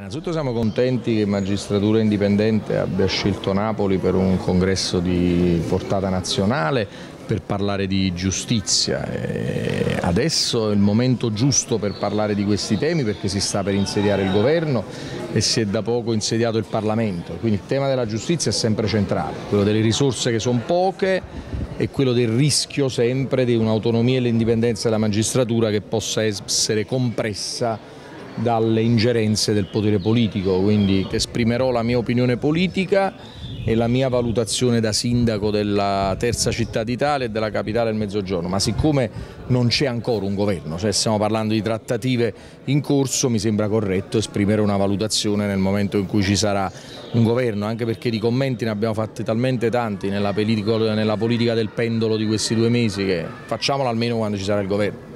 Innanzitutto siamo contenti che Magistratura Indipendente abbia scelto Napoli per un congresso di portata nazionale per parlare di giustizia. Adesso è il momento giusto per parlare di questi temi perché si sta per insediare il governo e si è da poco insediato il Parlamento, quindi il tema della giustizia è sempre centrale, quello delle risorse che sono poche e quello del rischio sempre di un'autonomia e l'indipendenza della magistratura che possa essere compressa dalle ingerenze del potere politico, quindi esprimerò la mia opinione politica e la mia valutazione da sindaco della terza città d'Italia e della capitale del Mezzogiorno, ma siccome non c'è ancora un governo, cioè stiamo parlando di trattative in corso, mi sembra corretto esprimere una valutazione nel momento in cui ci sarà un governo, anche perché di commenti ne abbiamo fatti talmente tanti nella politica del pendolo di questi 2 mesi che facciamolo almeno quando ci sarà il governo.